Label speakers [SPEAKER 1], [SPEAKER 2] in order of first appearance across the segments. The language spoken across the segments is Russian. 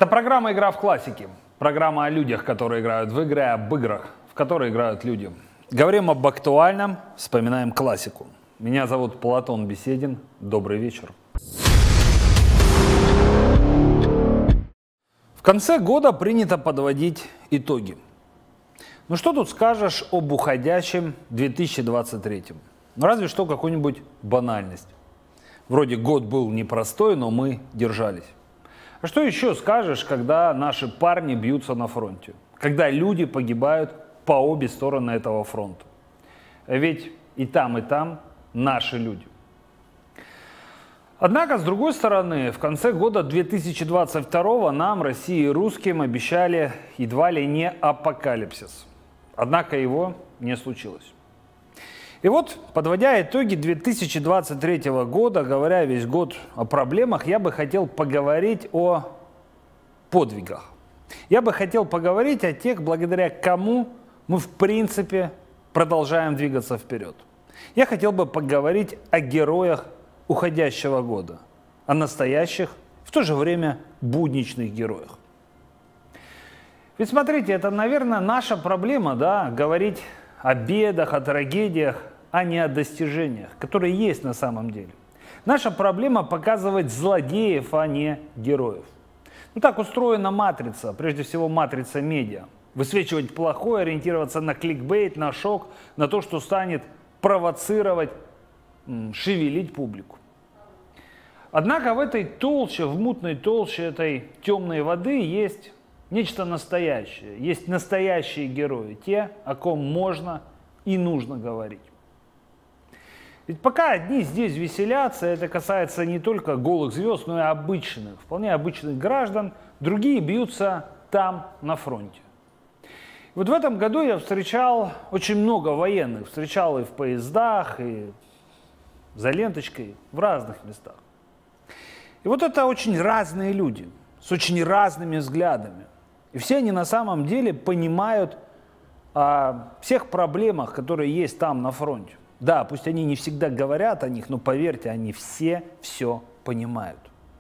[SPEAKER 1] Это программа «Игра в классики». Программа о людях, которые играют в игры, об играх, в которые играют люди. Говорим об актуальном, вспоминаем классику. Меня зовут Платон Беседин. Добрый вечер. В конце года принято подводить итоги. Ну что тут скажешь об уходящем 2023? Ну разве что какую-нибудь банальность. Вроде год был непростой, но мы держались. А что еще скажешь, когда наши парни бьются на фронте? Когда люди погибают по обе стороны этого фронта? Ведь и там наши люди. Однако, с другой стороны, в конце года 2022 нам, России и русским, обещали едва ли не апокалипсис. Однако его не случилось. И вот, подводя итоги 2023 года, говоря весь год о проблемах, я бы хотел поговорить о подвигах. Я бы хотел поговорить о тех, благодаря кому мы в принципе продолжаем двигаться вперед. Я хотел бы поговорить о героях уходящего года, о настоящих, в то же время будничных героях. Ведь смотрите, это, наверное, наша проблема, да, говорить о бедах, о трагедиях, а не о достижениях, которые есть на самом деле. Наша проблема показывать злодеев, а не героев. Ну так устроена матрица, прежде всего матрица медиа. Высвечивать плохое, ориентироваться на кликбейт, на шок, на то, что станет провоцировать, шевелить публику. Однако в этой толще, в мутной толще этой темной воды есть нечто настоящее. Есть настоящие герои, те, о ком можно и нужно говорить. Ведь пока одни здесь веселятся, это касается не только голых звезд, но и обычных, вполне обычных граждан, другие бьются там, на фронте. И вот в этом году я встречал очень много военных, встречал и в поездах, и за ленточкой, в разных местах. И вот это очень разные люди, с очень разными взглядами. И все они на самом деле понимают о всех проблемах, которые есть там на фронте. Да, пусть они не всегда говорят о них, но поверьте, они все понимают.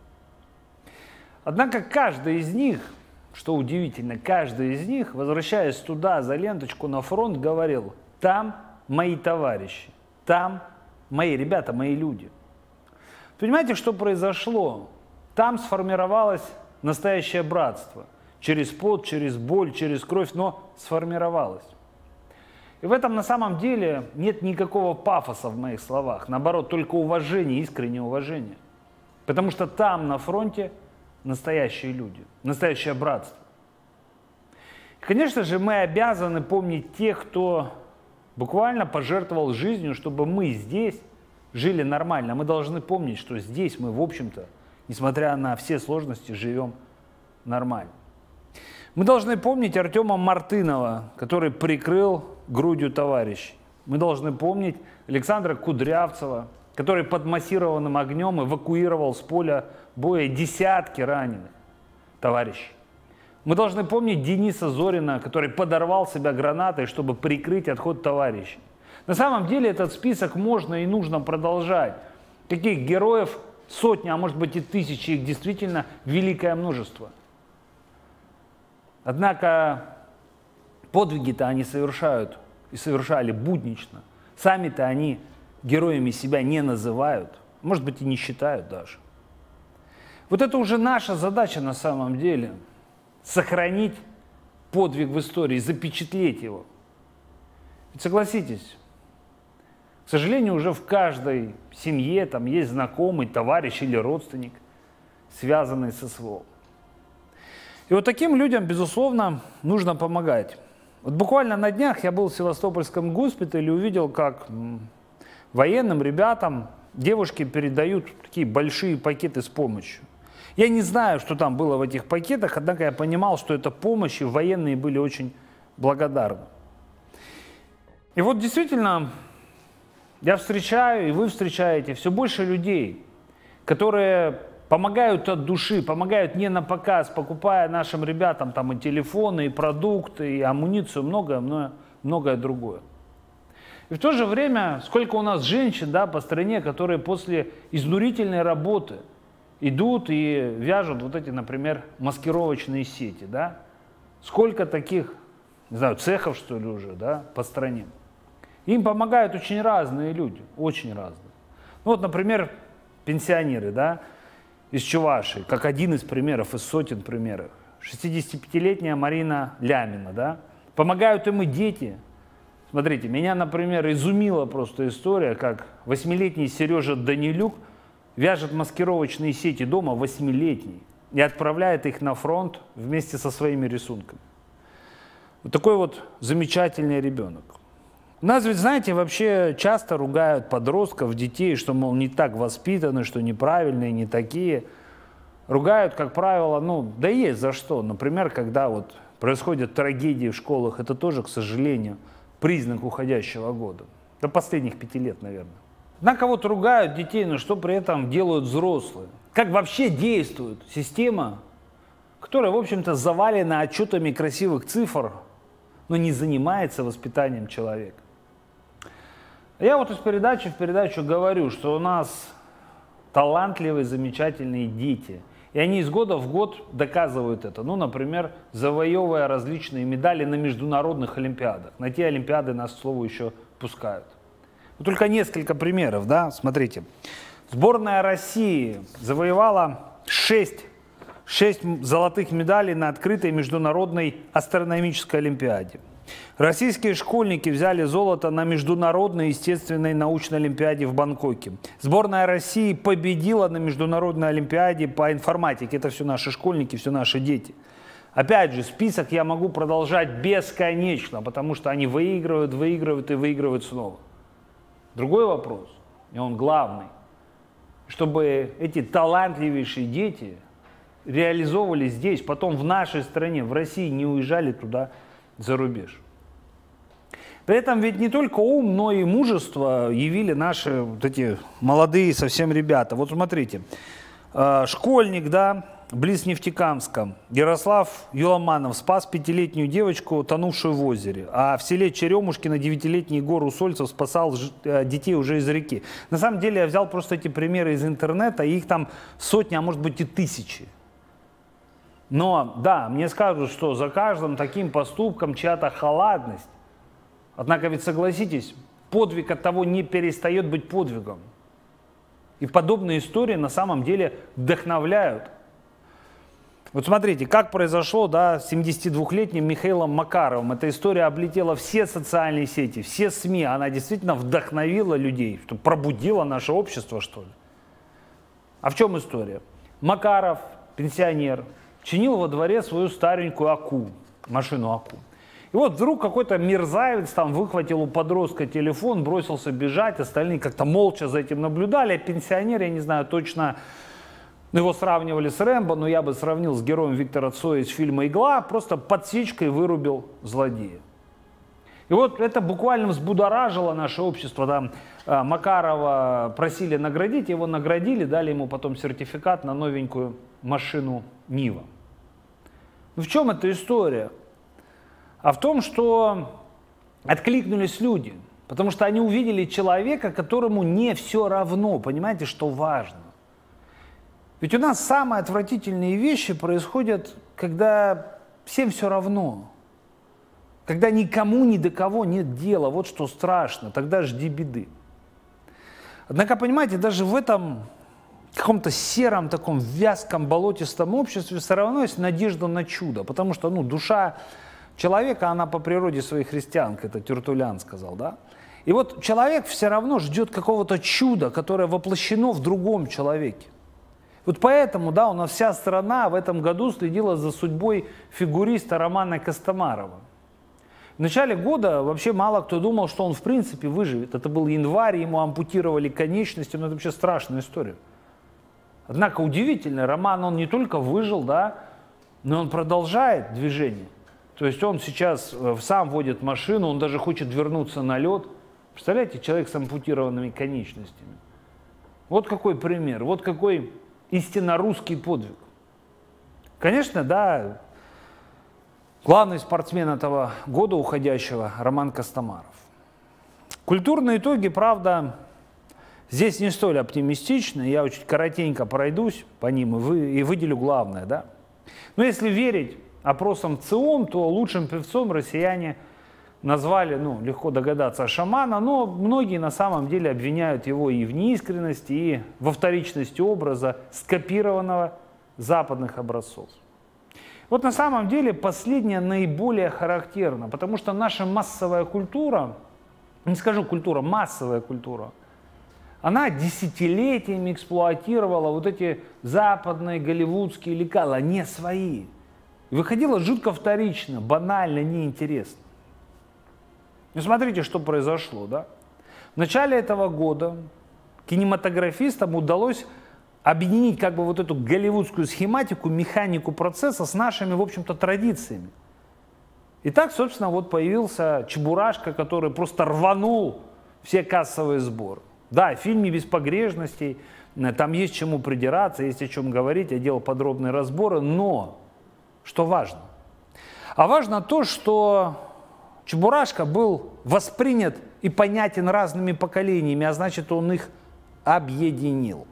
[SPEAKER 1] Однако каждый из них, что удивительно, каждый из них, возвращаясь туда за ленточку на фронт, говорил: там мои товарищи, там мои ребята, мои люди. Понимаете, что произошло? Там сформировалось настоящее братство. Через пот, через боль, через кровь, но сформировалось. И в этом на самом деле нет никакого пафоса в моих словах. Наоборот, только уважение, искреннее уважение. Потому что там, на фронте, настоящие люди, настоящее братство. И, конечно же, мы обязаны помнить тех, кто буквально пожертвовал жизнью, чтобы мы здесь жили нормально. Мы должны помнить, что здесь мы, в общем-то, несмотря на все сложности, живем нормально. Мы должны помнить Артема Мартынова, который прикрыл грудью товарищей. Мы должны помнить Александра Кудрявцева, который под массированным огнем эвакуировал с поля боя десятки раненых товарищей. Мы должны помнить Дениса Зорина, который подорвал себя гранатой, чтобы прикрыть отход товарищей. На самом деле этот список можно и нужно продолжать. Таких героев сотни, а может быть и тысячи, их действительно великое множество. Однако подвиги-то они совершают и совершали буднично. Сами-то они героями себя не называют, может быть и не считают даже. Вот это уже наша задача на самом деле. Сохранить подвиг в истории, запечатлеть его. Ведь согласитесь, к сожалению, уже в каждой семье там есть знакомый, товарищ или родственник, связанный с СВО. И вот таким людям, безусловно, нужно помогать. Вот буквально на днях я был в Севастопольском госпитале и увидел, как военным ребятам девушки передают такие большие пакеты с помощью. Я не знаю, что там было в этих пакетах, однако я понимал, что это помощь, и военные были очень благодарны. И вот действительно, я встречаю, и вы встречаете все больше людей, которые помогают от души, помогают не на показ, покупая нашим ребятам там и телефоны, и продукты, и амуницию, многое другое. И в то же время, сколько у нас женщин, да, по стране, которые после изнурительной работы идут и вяжут вот эти, например, маскировочные сети, да? Сколько таких, не знаю, цехов, что ли, уже, да, по стране. Им помогают очень разные люди, очень разные. Ну вот, например, пенсионеры, да, из Чувашии, как один из примеров, из сотен примеров. 65-летняя Марина Лямина, да, помогают им и дети. Смотрите, меня, например, изумила просто история, как 8-летний Сережа Данилюк вяжет маскировочные сети дома, 8-летний, и отправляет их на фронт вместе со своими рисунками. Вот такой вот замечательный ребенок. У нас ведь, знаете, вообще часто ругают подростков, детей, что, мол, не так воспитаны, что неправильные, не такие. Ругают, как правило, ну, да есть за что. Например, когда вот происходят трагедии в школах, это тоже, к сожалению, признак уходящего года. До последних 5 лет, наверное. Однако вот ругают детей, но что при этом делают взрослые? Как вообще действует система, которая, в общем-то, завалена отчетами красивых цифр, но не занимается воспитанием человека? Я вот из передачи в передачу говорю, что у нас талантливые, замечательные дети. И они из года в год доказывают это. Ну, например, завоевывая различные медали на международных олимпиадах. На те олимпиады нас, к слову, еще пускают. Вот только несколько примеров, да, смотрите. Сборная России завоевала 6 золотых медалей на открытой международной астрономической олимпиаде. Российские школьники взяли золото на международной естественной научной олимпиаде в Бангкоке. Сборная России победила на международной олимпиаде по информатике. Это все наши школьники, все наши дети. Опять же, список я могу продолжать бесконечно, потому что они выигрывают, выигрывают и выигрывают снова. Другой вопрос, и он главный, чтобы эти талантливейшие дети реализовывались здесь, потом в нашей стране, в России, не уезжали туда за рубеж. При этом ведь не только ум, но и мужество явили наши вот эти молодые совсем ребята. Вот смотрите, школьник, да, близ Нефтекамска, Ярослав Юломанов спас 5-летнюю девочку, тонувшую в озере. А в селе Черемушкино 9-летний Егор Усольцев спасал детей уже из реки. На самом деле я взял просто эти примеры из интернета, и их там сотни, а может быть и тысячи. Но да, мне скажут, что за каждым таким поступком чья-то халатность. Однако ведь согласитесь, подвиг от того не перестает быть подвигом. И подобные истории на самом деле вдохновляют. Вот смотрите, как произошло, да, с 72-летним Михаилом Макаровым. Эта история облетела все социальные сети, все СМИ. Она действительно вдохновила людей, что пробудила наше общество, что ли. А в чем история? Макаров, пенсионер, чинил во дворе свою старенькую АКУ, машину АКУ. И вот вдруг какой-то мерзавец там выхватил у подростка телефон, бросился бежать, остальные как-то молча за этим наблюдали, а пенсионер, я не знаю точно, его сравнивали с Рэмбо, но я бы сравнил с героем Виктора Цоя из фильма «Игла», просто подсечкой вырубил злодея. И вот это буквально взбудоражило наше общество. Там Макарова просили наградить, его наградили, дали ему потом сертификат на новенькую машину Нива. Ну в чем эта история? А в том, что откликнулись люди, потому что они увидели человека, которому не все равно, понимаете, что важно. Ведь у нас самые отвратительные вещи происходят, когда всем все равно, когда никому ни до кого нет дела, вот что страшно, тогда жди беды. Однако, понимаете, даже в этом каком-то сером, таком вязком, болотистом обществе все равно есть надежда на чудо, потому что, ну, душа человека, она по природе своей христианка, это Тертуллиан сказал, да? И вот человек все равно ждет какого-то чуда, которое воплощено в другом человеке. Вот поэтому, да, у нас вся страна в этом году следила за судьбой фигуриста Романа Костомарова. В начале года вообще мало кто думал, что он в принципе выживет. Это был январь, ему ампутировали конечности, но это вообще страшная история. Однако удивительно, Роман, он не только выжил, да, но он продолжает движение. То есть он сейчас сам водит машину, он даже хочет вернуться на лед. Представляете, человек с ампутированными конечностями. Вот какой пример, вот какой истинно русский подвиг. Конечно, да, главный спортсмен этого года уходящего Роман Костомаров. Культурные итоги, правда, здесь не столь оптимистично, я очень коротенько пройдусь по ним и выделю главное. Да? Но если верить опросам ЦИОМ, то лучшим певцом россияне назвали, ну, легко догадаться, шамана, но многие на самом деле обвиняют его и в неискренности, и во вторичности образа, скопированного западных образцов. Вот на самом деле последнее наиболее характерно, потому что наша массовая культура, не скажу культура, массовая культура, она десятилетиями эксплуатировала вот эти западные голливудские лекала, не свои. И выходило жутко вторично, банально, неинтересно. Ну, смотрите, что произошло, да? В начале этого года кинематографистам удалось объединить как бы вот эту голливудскую схематику, механику процесса с нашими, в общем-то, традициями. И так, собственно, вот появился Чебурашка, который просто рванул все кассовые сборы. Да, в фильме «Без погрешностей» там есть чему придираться, есть о чем говорить, я делал подробные разборы, но что важно? А важно то, что Чебурашка был воспринят и понятен разными поколениями, а значит, он их объединил.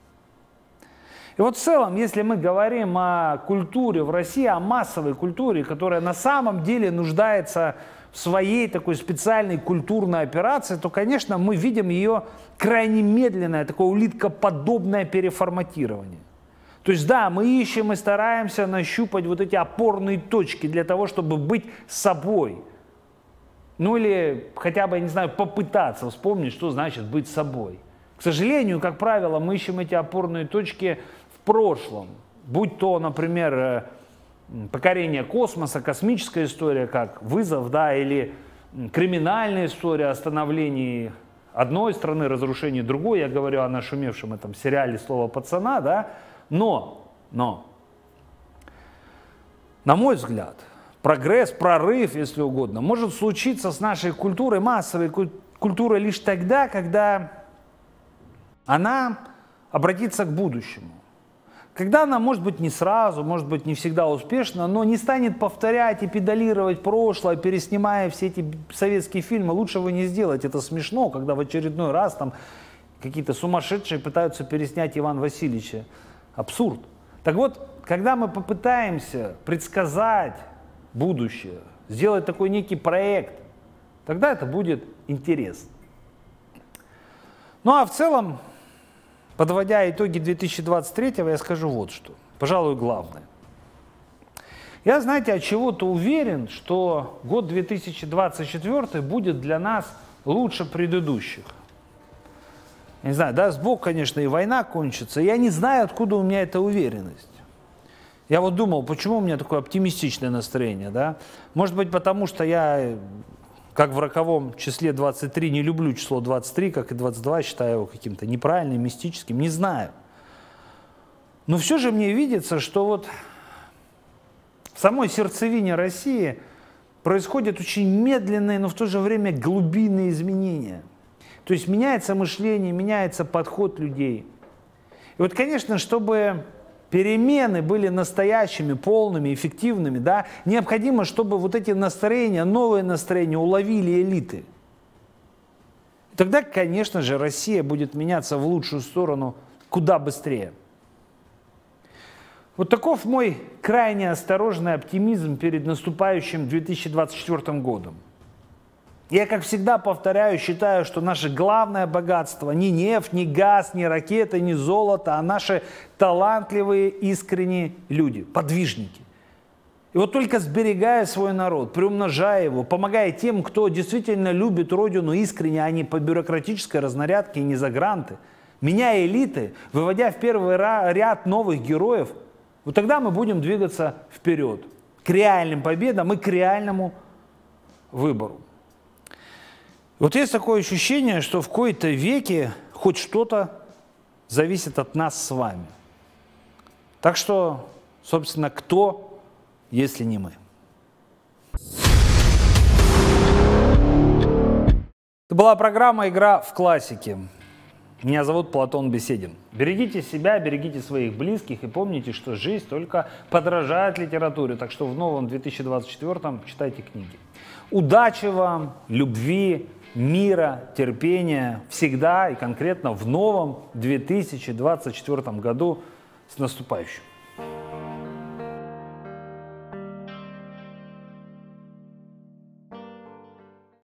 [SPEAKER 1] И вот в целом, если мы говорим о культуре в России, о массовой культуре, которая на самом деле нуждается в своей такой специальной культурной операции, то, конечно, мы видим ее крайне медленное, такое улиткоподобное переформатирование. То есть, да, мы ищем и стараемся нащупать вот эти опорные точки для того, чтобы быть собой. Ну или хотя бы, я не знаю, попытаться вспомнить, что значит быть собой. К сожалению, как правило, мы ищем эти опорные точки в прошлом. Будь то, например, покорение космоса, космическая история, как вызов, да, или криминальная история о становлении одной страны, разрушении другой. Я говорю о нашумевшем этом сериале «Слово пацана», да. Но, на мой взгляд, прогресс, прорыв, если угодно, может случиться с нашей культурой, массовой культурой лишь тогда, когда она обратится к будущему. Когда она, может быть, не сразу, может быть, не всегда успешна, но не станет повторять и педалировать прошлое, переснимая все эти советские фильмы. Лучше вы не сделать. Это смешно, когда в очередной раз там какие-то сумасшедшие пытаются переснять Ивана Васильевича. Абсурд. Так вот, когда мы попытаемся предсказать будущее, сделать такой некий проект, тогда это будет интересно. Ну а в целом, подводя итоги 2023-го, я скажу вот что. Пожалуй, главное. Я, знаете, от чего-то уверен, что год 2024 будет для нас лучше предыдущих. Я не знаю, даст Бог, конечно, и война кончится. Я не знаю, откуда у меня эта уверенность. Я вот думал, почему у меня такое оптимистичное настроение, да? Может быть, потому что я, как в роковом числе 23, не люблю число 23, как и 22, считаю его каким-то неправильным, мистическим, не знаю. Но все же мне видится, что вот в самой сердцевине России происходят очень медленные, но в то же время глубинные изменения. То есть меняется мышление, меняется подход людей. И вот, конечно, чтобы перемены были настоящими, полными, эффективными, да, необходимо, чтобы вот эти настроения, новые настроения уловили элиты. И тогда, конечно же, Россия будет меняться в лучшую сторону куда быстрее. Вот таков мой крайне осторожный оптимизм перед наступающим 2024 годом. Я, как всегда, повторяю, считаю, что наше главное богатство не нефть, не газ, не ракеты, не золото, а наши талантливые, искренние люди, подвижники. И вот только сберегая свой народ, приумножая его, помогая тем, кто действительно любит Родину искренне, а не по бюрократической разнарядке и не за гранты, меняя элиты, выводя в первый ряд новых героев, вот тогда мы будем двигаться вперед, к реальным победам и к реальному выбору. Вот есть такое ощущение, что в кои-то веке хоть что-то зависит от нас с вами. Так что, собственно, кто, если не мы? Это была программа «Игра в классике». Меня зовут Платон Беседин. Берегите себя, берегите своих близких и помните, что жизнь только подражает литературе. Так что в новом 2024 читайте книги. Удачи вам, любви, мира, терпения всегда и конкретно в новом 2024 году. С наступающим!